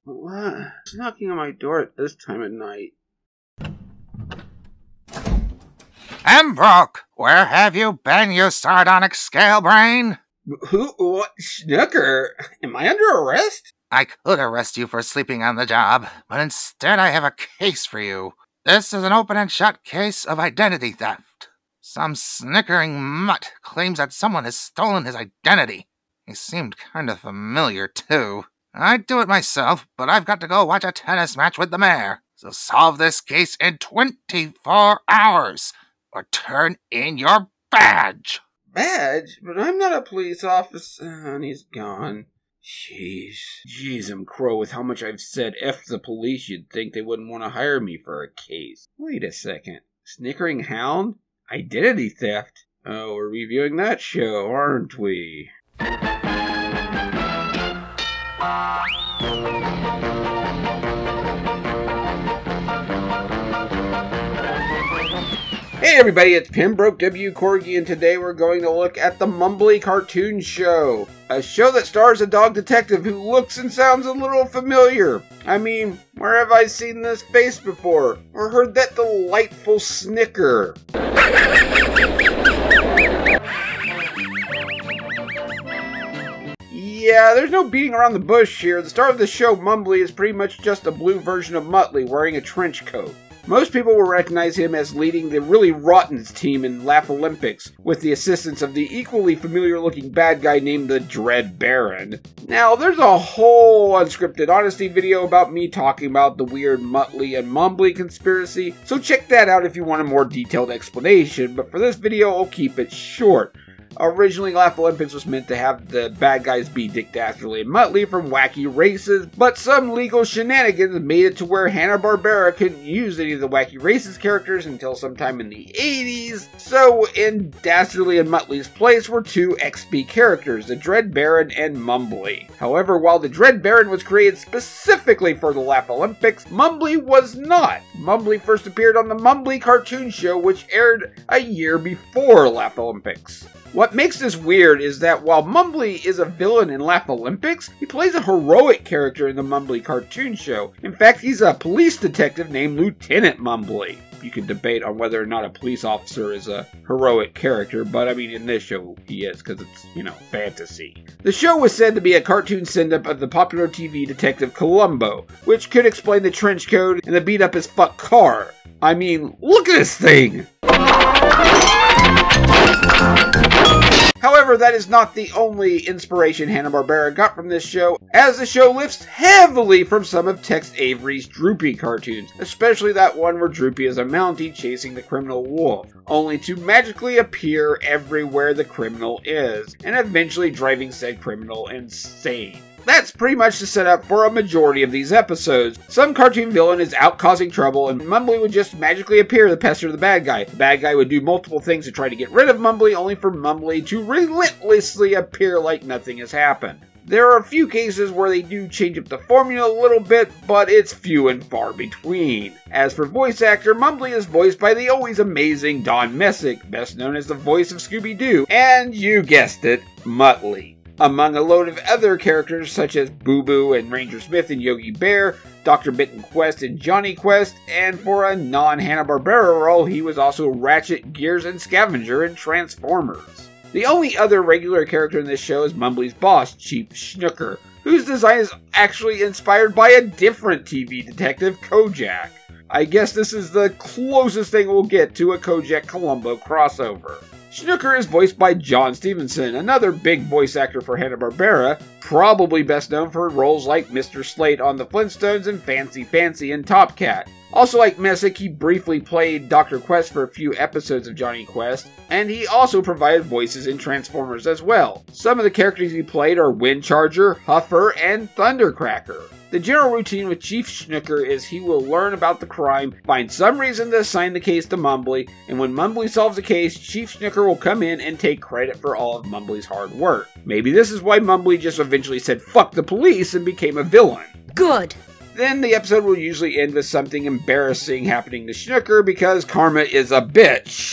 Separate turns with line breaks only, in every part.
What? Who's knocking on my door at this time of night?
Pembroke, where have you been, you sardonic scale brain?
Who? What? Snooker? Am I under arrest?
I could arrest you for sleeping on the job, but instead I have a case for you. This is an open and shut case of identity theft. Some snickering mutt claims that someone has stolen his identity. He seemed kind of familiar, too. I'd do it myself, but I've got to go watch a tennis match with the mayor. So solve this case in 24 hours, or turn in your badge.
Badge? But I'm not a police officer. And he's gone. Jeez, I'm crow with how much I've said F the police. You'd think they wouldn't want to hire me for a case. Wait a second. Snickering hound? Identity theft? Oh, we're reviewing that show, aren't we? Hey everybody, it's Pembroke W. Corgi, and today we're going to look at the Mumbly cartoon show. A show that stars a dog detective who looks and sounds a little familiar. I mean, where have I seen this face before? Or heard that delightful snicker? Yeah, there's no beating around the bush here. The star of the show, Mumbly, is pretty much just a blue version of Muttley wearing a trench coat. Most people will recognize him as leading the really rotten team in laff-a-lympics, with the assistance of the equally familiar-looking bad guy named the Dread Baron. Now, there's a whole unscripted honesty video about me talking about the weird Muttley and Mumbly conspiracy, so check that out if you want a more detailed explanation, but for this video, I'll keep it short. Originally, laff-a-lympics was meant to have the bad guys be Dick Dastardly and Muttley from wacky races, but some legal shenanigans made it to where Hanna-Barbera couldn't use any of the wacky races characters until sometime in the 80s, so in Dastardly and Muttley's place were two XP characters, the Dread Baron and Mumbly. However, while the Dread Baron was created specifically for the laff-a-lympics, Mumbly was not. Mumbly first appeared on the Mumbly cartoon show, which aired a year before laff-a-lympics. What makes this weird is that while Mumbly is a villain in laff-a-lympics, he plays a heroic character in the Mumbly cartoon show. In fact, he's a police detective named Lieutenant Mumbly. You can debate on whether or not a police officer is a heroic character, but I mean in this show he is, because it's, fantasy. The show was said to be a cartoon send-up of the popular TV detective Columbo, which could explain the trench coat and the beat-up-as-fuck car. I mean, look at this thing! However, that is not the only inspiration Hanna-Barbera got from this show, as the show lifts heavily from some of Tex Avery's Droopy cartoons, especially that one where Droopy is a Mountie chasing the criminal wolf, only to magically appear everywhere the criminal is, and eventually driving said criminal insane. That's pretty much the setup for a majority of these episodes. Some cartoon villain is out causing trouble, and Mumbly would just magically appear to pester the bad guy. The bad guy would do multiple things to try to get rid of Mumbly, only for Mumbly to relentlessly appear like nothing has happened. There are a few cases where they do change up the formula a little bit, but it's few and far between. As for voice actor, Mumbly is voiced by the always amazing Don Messick, best known as the voice of Scooby-Doo, and you guessed it, Muttley. Among a load of other characters such as Boo Boo and Ranger Smith and Yogi Bear, Dr. Mitten Quest and Johnny Quest, and for a non-Hanna-Barbera role, he was also Ratchet, Gears, and Scavenger in Transformers. The only other regular character in this show is Mumbly's boss, Chief Snooker, whose design is actually inspired by a different TV detective, Kojak. I guess this is the closest thing we'll get to a Kojak-Columbo crossover. Snooker is voiced by John Stevenson, another big voice actor for Hanna-Barbera, probably best known for roles like Mr. Slate on The Flintstones and Fancy Fancy in Top Cat. Also like Messick, he briefly played Dr. Quest for a few episodes of Johnny Quest, and he also provided voices in Transformers as well. Some of the characters he played are Windcharger, Huffer, and Thundercracker. The general routine with Chief Snooker is he will learn about the crime, find some reason to assign the case to Mumbly, and when Mumbly solves the case, Chief Snooker will come in and take credit for all of Mumbly's hard work. Maybe this is why Mumbly just eventually said fuck the police and became a villain.
Good.
Then the episode will usually end with something embarrassing happening to Snooker because karma is a bitch.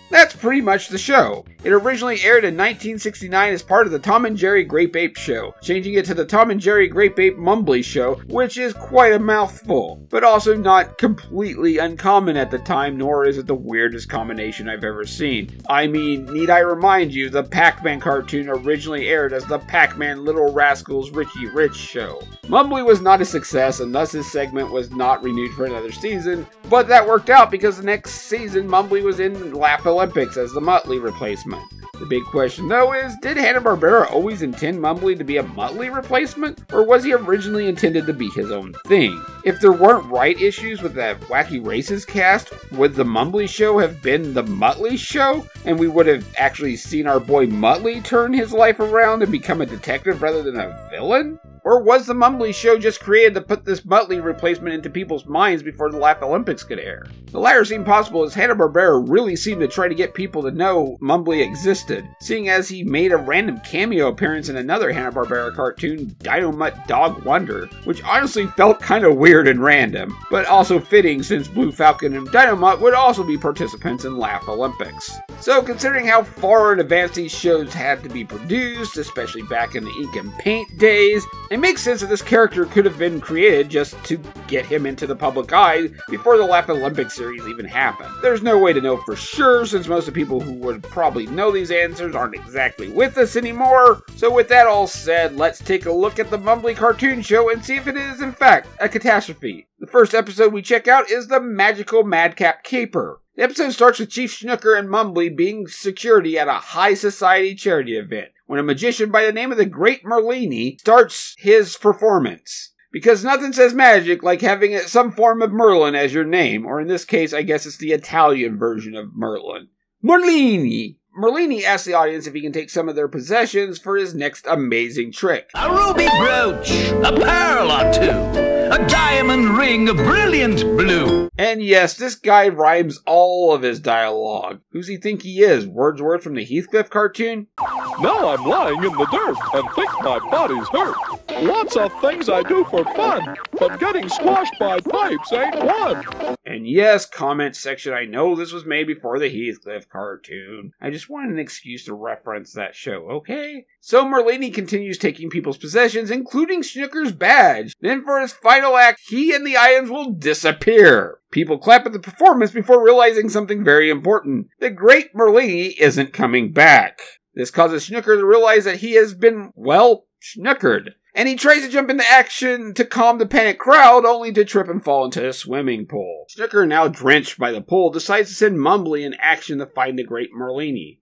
That's pretty much the show. It originally aired in 1969 as part of the Tom and Jerry Grape Ape Show, changing it to the Tom and Jerry Grape Ape Mumbly Show, which is quite a mouthful, but also not completely uncommon at the time, nor is it the weirdest combination I've ever seen. I mean, need I remind you, the Pac-Man cartoon originally aired as the Pac-Man Little Rascals Richie Rich Show. Mumbly was not a success, and thus his segment was not renewed for another season, but that worked out because the next season Mumbly was in Laff-a-lympics as the Muttley replacement. The big question though is, did Hanna-Barbera always intend Mumbly to be a Muttley replacement, or was he originally intended to be his own thing? If there weren't right issues with that Wacky Races cast, would the Mumbly Show have been the Muttley Show, and we would have actually seen our boy Muttley turn his life around and become a detective rather than a villain? Or was the Mumbly Show just created to put this Muttley replacement into people's minds before the Laff-a-lympics could air? The latter seemed possible as Hanna-Barbera really seemed to try to get people to know Mumbly existed, seeing as he made a random cameo appearance in another Hanna-Barbera cartoon, Dynomutt Dog Wonder, which honestly felt kinda weird and random, but also fitting since Blue Falcon and Dynomutt would also be participants in Laff-a-lympics. So considering how far in advance these shows had to be produced, especially back in the ink and paint days, it makes sense that this character could have been created just to get him into the public eye before the Laff-a-lympics series even happened. There's no way to know for sure since most of the people who would probably know these answers aren't exactly with us anymore. So with that all said, let's take a look at the Mumbly cartoon show and see if it is in fact a catastrophe. The first episode we check out is the Magical Madcap Caper. The episode starts with Chief Snooker and Mumbly being security at a high society charity event, when a magician by the name of the Great Merlini starts his performance. Because nothing says magic like having some form of Merlin as your name, or in this case, I guess it's the Italian version of Merlin. Merlini! Merlini asks the audience if he can take some of their possessions for his next amazing trick.
A ruby brooch, a pearl or two, a diamond ring of brilliant blue.
And yes, this guy rhymes all of his dialogue. Who's he think he is, Wordsworth from the Heathcliff cartoon?
Now I'm lying in the dirt and think my body's hurt. Lots of things I do for fun, but getting squashed by pipes ain't one.
And yes, comment section, I know this was made before the Heathcliff cartoon. I just wanted an excuse to reference that show, okay? So Merlini continues taking people's possessions, including Snooker's badge. Then for his final act, he and the items will disappear. People clap at the performance before realizing something very important. The Great Merlini isn't coming back. This causes Snooker to realize that he has been, well, snookered. And he tries to jump into action to calm the panicked crowd, only to trip and fall into a swimming pool. Snooker, now drenched by the pool, decides to send Mumbly in action to find the Great Merlini.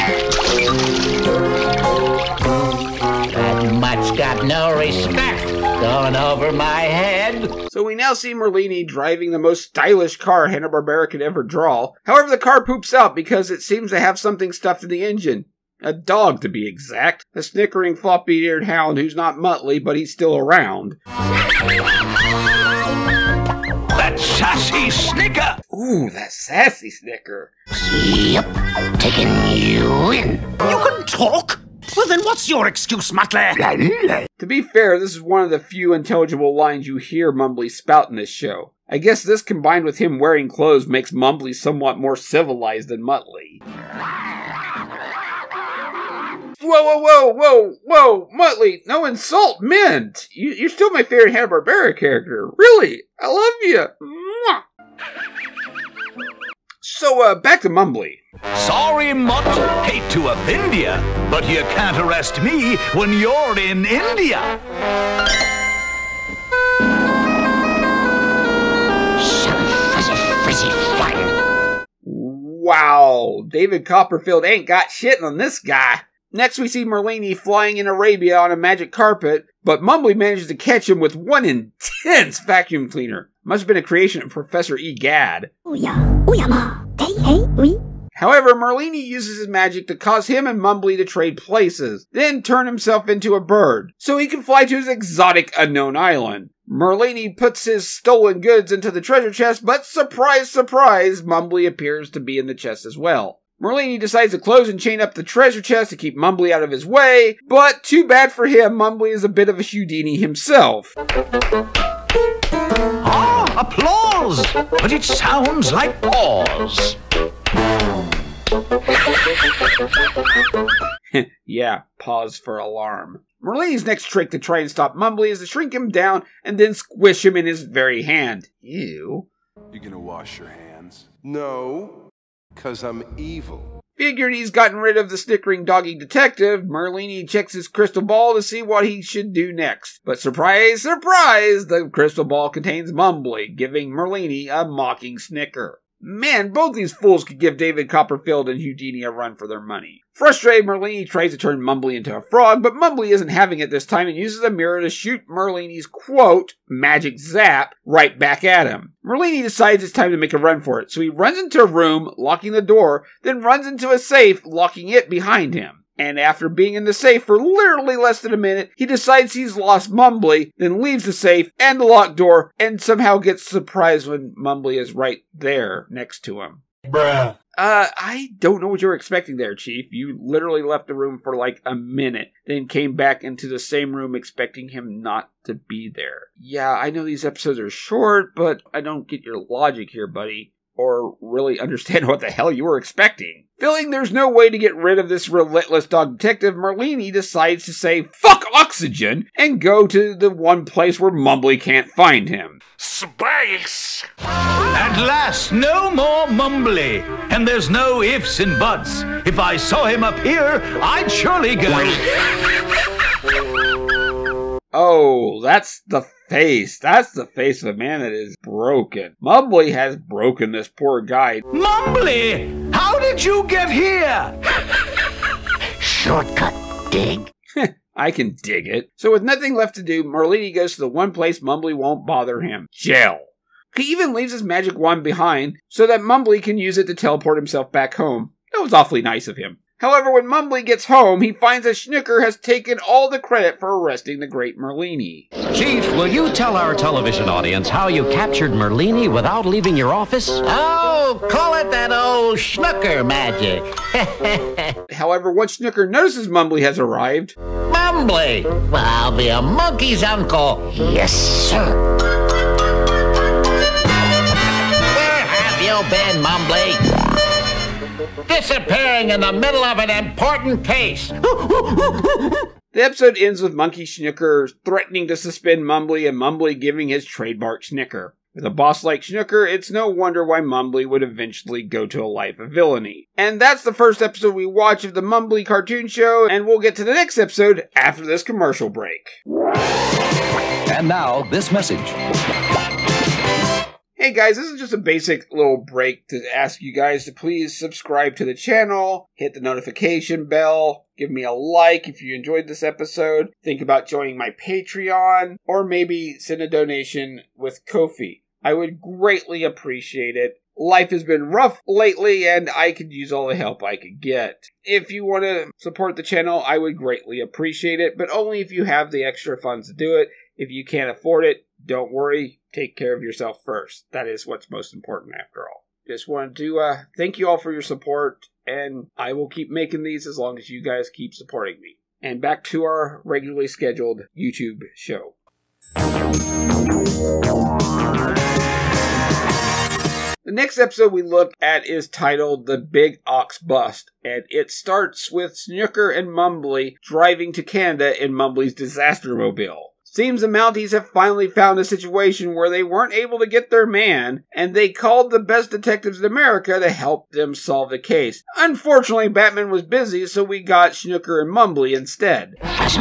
That mutt's got no respect, going over my head.
So we now see Merlini driving the most stylish car Hanna-Barbera could ever draw. However, the car poops out because it seems to have something stuffed in the engine. A dog, to be exact. A snickering, floppy-eared hound who's not Muttley, but he's still around.
That sassy snicker!
Ooh, that sassy snicker.
Yep, taking you in.
You can talk? Well then what's your excuse, Muttley?
To be fair, this is one of the few intelligible lines you hear Mumbly spout in this show. I guess this combined with him wearing clothes makes Mumbly somewhat more civilized than Muttley. Whoa, Muttley, no insult meant. You're still my favorite Hanna-Barbera character. Really, I love you. Mwah. So, back to Mumbly.
Sorry, Mutt, hate to offend ya, but you can't arrest me when you're in India. Some fuzzy fun.
Wow, David Copperfield ain't got shit on this guy. Next we see Merlini flying in Arabia on a magic carpet, but Mumbly manages to catch him with one intense vacuum cleaner. Must have been a creation of Professor E. Gadd. However, Merlini uses his magic to cause him and Mumbly to trade places, then turn himself into a bird, so he can fly to his exotic unknown island. Merlini puts his stolen goods into the treasure chest, but surprise, surprise, Mumbly appears to be in the chest as well. Merlini decides to close and chain up the treasure chest to keep Mumbly out of his way, but too bad for him, Mumbly is a bit of a Houdini himself.
Ah, applause! But it sounds like pause.
Yeah, pause for alarm. Merlini's next trick to try and stop Mumbly is to shrink him down and then squish him in his very hand. Ew.
You gonna wash your hands? No, 'cause I'm evil.
Figured he's gotten rid of the snickering doggy detective, Merlini checks his crystal ball to see what he should do next. But surprise, surprise, the crystal ball contains Mumbly, giving Merlini a mocking snicker. Man, both these fools could give David Copperfield and Houdini a run for their money. Frustrated, Merlini tries to turn Mumbly into a frog, but Mumbly isn't having it this time and uses a mirror to shoot Merlini's, quote, magic zap, right back at him. Merlini decides it's time to make a run for it, so he runs into a room, locking the door, then runs into a safe, locking it behind him. And after being in the safe for literally less than a minute, he decides he's lost Mumbly, then leaves the safe and the locked door, and somehow gets surprised when Mumbly is right there next to him.
Bruh.
I don't know what you were expecting there, Chief. You literally left the room for like a minute, then came back into the same room expecting him not to be there. Yeah, I know these episodes are short, but I don't get your logic here, buddy, or really understand what the hell you were expecting. Feeling there's no way to get rid of this relentless dog detective, Merlini decides to say, fuck oxygen, and go to the one place where Mumbly can't find him.
Space! At last, no more Mumbly. And there's no ifs and buts. If I saw him up here, I'd surely go.
Oh, that's the face. That's the face of a man that is broken. Mumbly has broken this poor guy.
Mumbly! How did you get here?
Shortcut, dig.
I can dig it. So with nothing left to do, Merlini goes to the one place Mumbly won't bother him. Jail. He even leaves his magic wand behind so that Mumbly can use it to teleport himself back home. That was awfully nice of him. However, when Mumbly gets home, he finds that Schnooker has taken all the credit for arresting the great Merlini.
Chief, will you tell our television audience how you captured Merlini without leaving your office?
Oh, call it that old Schnooker magic.
However, once Schnooker notices Mumbly has arrived...
Mumbly! Well, I'll be a monkey's uncle. Yes, sir. Where have you been, Mumbly? Disappearing in the middle of an important case.
The episode ends with Monkey Schnooker threatening to suspend Mumbly and Mumbly giving his trademark snicker. With a boss like Schnooker, it's no wonder why Mumbly would eventually go to a life of villainy. And that's the first episode we watch of the Mumbly cartoon show, and we'll get to the next episode after this commercial break.
And now, this message.
Hey guys, this is just a basic little break to ask you guys to please subscribe to the channel, hit the notification bell, give me a like if you enjoyed this episode, think about joining my Patreon, or maybe send a donation with Ko-fi. I would greatly appreciate it. Life has been rough lately and I could use all the help I could get. If you want to support the channel, I would greatly appreciate it, but only if you have the extra funds to do it. If you can't afford it, don't worry. Take care of yourself first. That is what's most important after all. Just wanted to thank you all for your support, and I will keep making these as long as you guys keep supporting me. And back to our regularly scheduled YouTube show. The next episode we look at is titled The Big Ox Bust, and it starts with Schnooker and Mumbly driving to Canada in Mumbly's disaster mobile. Seems the Mounties have finally found a situation where they weren't able to get their man, and they called the best detectives in America to help them solve the case. Unfortunately, Batman was busy, so we got Schnooker and Mumbly instead.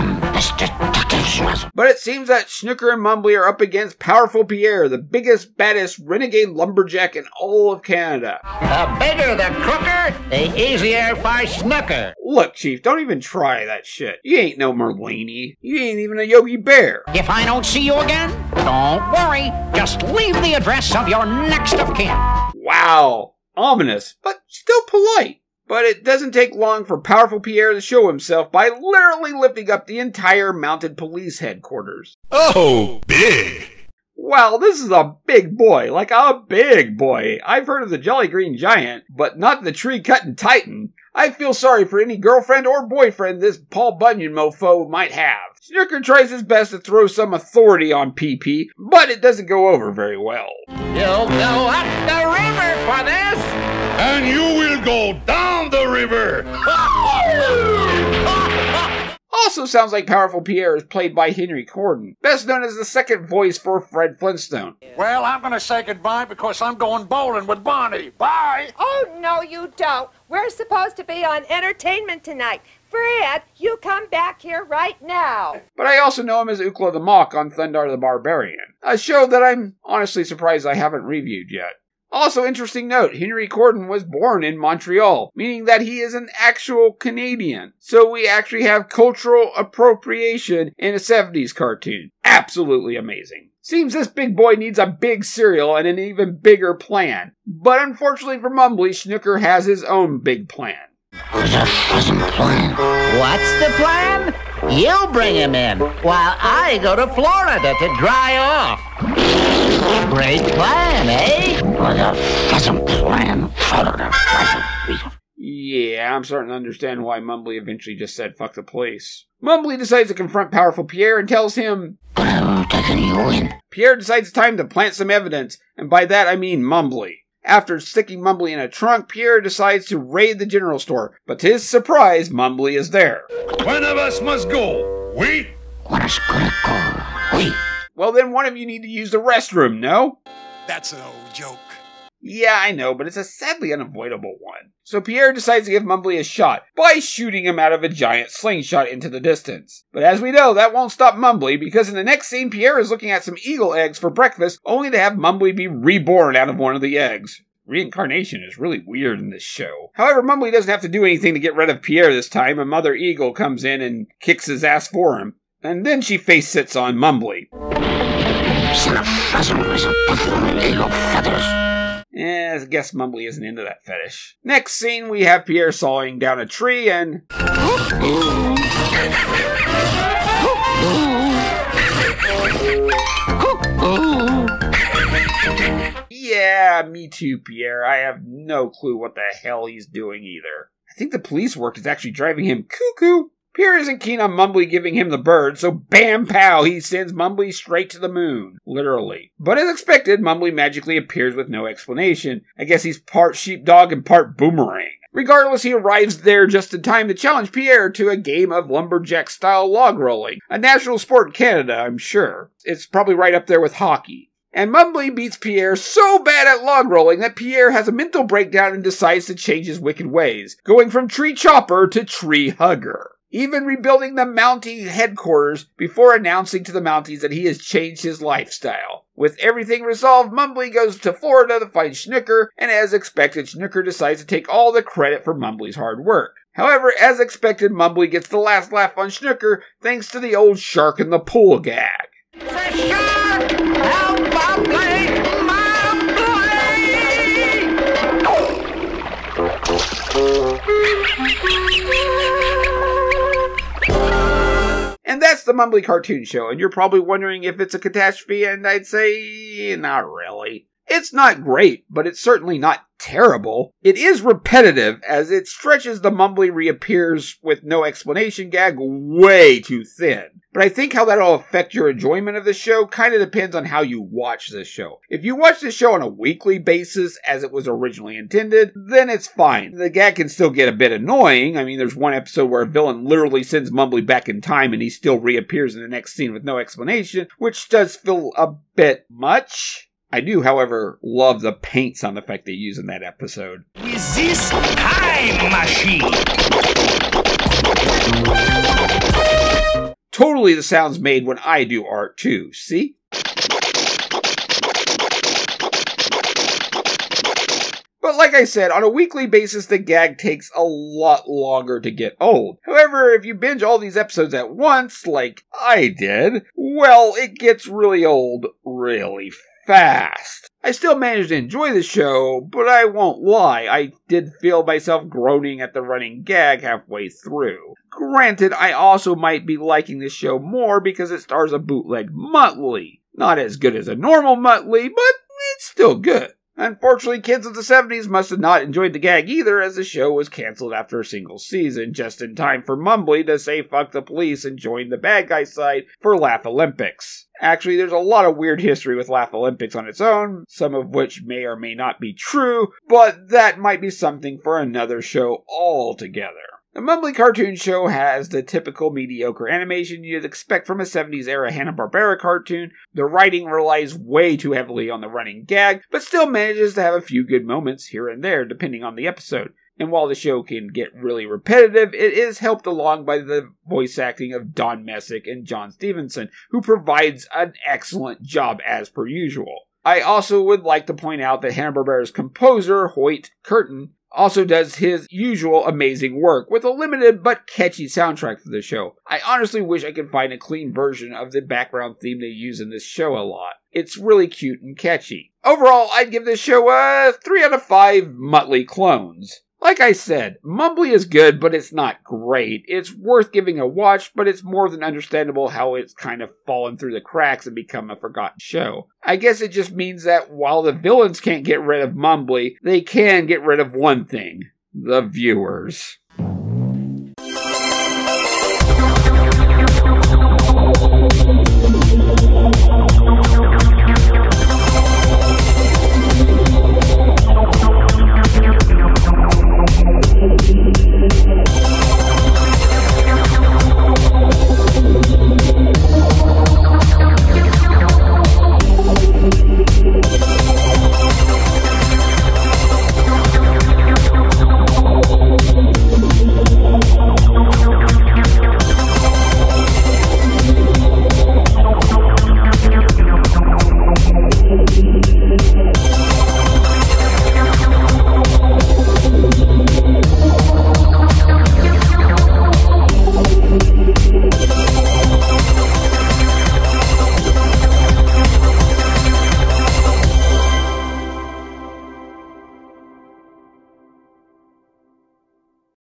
But it seems that Schnooker and Mumbly are up against Powerful Pierre, the biggest, baddest renegade lumberjack in all of Canada.
The bigger the crooker, the easier for Schnooker.
Look, Chief, don't even try that shit. You ain't no Merlini. You ain't even a Yogi Bear.
If I don't see you again, don't worry. Just leave the address of your next of kin.
Wow. Ominous, but still polite. But it doesn't take long for Powerful Pierre to show himself by literally lifting up the entire mounted police headquarters.
Oh, big!
Wow, this is a big boy, like a big boy. I've heard of the Jolly Green Giant, but not the tree-cutting titan. I feel sorry for any girlfriend or boyfriend this Paul Bunyan mofo might have. Snooker tries his best to throw some authority on PP, but it doesn't go over very well.
You'll go up the river for this!
And you will go down the river.
Also sounds like Powerful Pierre is played by Henry Corden, best known as the second voice for Fred Flintstone.
Well, I'm going to say goodbye because I'm going bowling with Bonnie. Bye!
Oh, no, you don't. We're supposed to be on entertainment tonight. Fred, you come back here right now.
But I also know him as Ukla the Mock on Thundar the Barbarian, a show that I'm honestly surprised I haven't reviewed yet. Also, interesting note, Henry Corden was born in Montreal, meaning that he is an actual Canadian. So we actually have cultural appropriation in a 70s cartoon. Absolutely amazing. Seems this big boy needs a big cereal and an even bigger plan. But unfortunately for Mumbly, Snooker has his own big plan.
What's the plan? You bring him in, while I go to Florida to dry off. Great plan, eh?
Yeah, I'm starting to understand why Mumbly eventually just said fuck the place. Mumbly decides to confront Powerful Pierre and tells him, Pierre decides it's time to plant some evidence, and by that I mean Mumbly. After sticking Mumbly in a trunk, Pierre decides to raid the general store, but to his surprise, Mumbly is there.
One of us must go. We?
Well, then one of you need to use the restroom, no?
That's an old joke.
Yeah, I know, but it's a sadly unavoidable one. So Pierre decides to give Mumbly a shot by shooting him out of a giant slingshot into the distance. But as we know, that won't stop Mumbly, because in the next scene, Pierre is looking at some eagle eggs for breakfast, only to have Mumbly be reborn out of one of the eggs. Reincarnation is really weird in this show. However, Mumbly doesn't have to do anything to get rid of Pierre this time. A mother eagle comes in and kicks his ass for him. And then she face sits on Mumbly. I guess Mumbly isn't into that fetish. Next scene, we have Pierre sawing down a tree and... Yeah, me too, Pierre. I have no clue what the hell he's doing either. I think the police work is actually driving him cuckoo. Pierre isn't keen on Mumbly giving him the bird, so bam pow, he sends Mumbly straight to the moon. Literally. But as expected, Mumbly magically appears with no explanation. I guess he's part sheepdog and part boomerang. Regardless, he arrives there just in time to challenge Pierre to a game of lumberjack-style log rolling. A national sport in Canada, I'm sure. It's probably right up there with hockey. And Mumbly beats Pierre so bad at log rolling that Pierre has a mental breakdown and decides to change his wicked ways, going from tree chopper to tree hugger. Even rebuilding the Mountie headquarters before announcing to the Mounties that he has changed his lifestyle. With everything resolved, Mumbly goes to Florida to find Snooker, and as expected, Snooker decides to take all the credit for Mumbly's hard work. However, as expected, Mumbly gets the last laugh on Snooker thanks to the old shark in the pool gag.
Shark! Help, Mumbly!
And that's the Mumbly Cartoon Show, and you're probably wondering if it's a catastrophe, and I'd say, not really. It's not great, but it's certainly not terrible. It is repetitive, as it stretches the Mumbly reappears with no explanation gag way too thin. But I think how that'll affect your enjoyment of the show kind of depends on how you watch this show. If you watch the show on a weekly basis, as it was originally intended, then it's fine. The gag can still get a bit annoying. I mean, there's one episode where a villain literally sends Mumbly back in time and he still reappears in the next scene with no explanation, which does feel a bit much. I do, however, love the paint sound effect they use in that episode.
Is this time machine?
Totally the sounds made when I do art too, see? But like I said, on a weekly basis, the gag takes a lot longer to get old. However, if you binge all these episodes at once, like I did, well, it gets really old really fast. I still managed to enjoy the show, but I won't lie, I did feel myself groaning at the running gag halfway through. Granted, I also might be liking this show more because it stars a bootleg Muttley. Not as good as a normal Muttley, but it's still good. Unfortunately, kids of the 70s must have not enjoyed the gag either, as the show was cancelled after a single season, just in time for Mumbly to say fuck the police and join the bad guy side for laff-a-lympics. Actually, there's a lot of weird history with laff-a-lympics on its own, some of which may or may not be true, but that might be something for another show altogether. The Mumbly cartoon show has the typical mediocre animation you'd expect from a 70s-era Hanna-Barbera cartoon. The writing relies way too heavily on the running gag, but still manages to have a few good moments here and there, depending on the episode. And while the show can get really repetitive, it is helped along by the voice acting of Don Messick and John Stevenson, who provides an excellent job as per usual. I also would like to point out that Hanna-Barbera's composer, Hoyt Curtin, also does his usual amazing work with a limited but catchy soundtrack for the show. I honestly wish I could find a clean version of the background theme they use in this show a lot. It's really cute and catchy. Overall, I'd give this show a 3 out of 5 Muttley clones. Like I said, Mumbly is good, but it's not great. It's worth giving a watch, but it's more than understandable how it's kind of fallen through the cracks and become a forgotten show. I guess it just means that while the villains can't get rid of Mumbly, they can get rid of one thing: the viewers.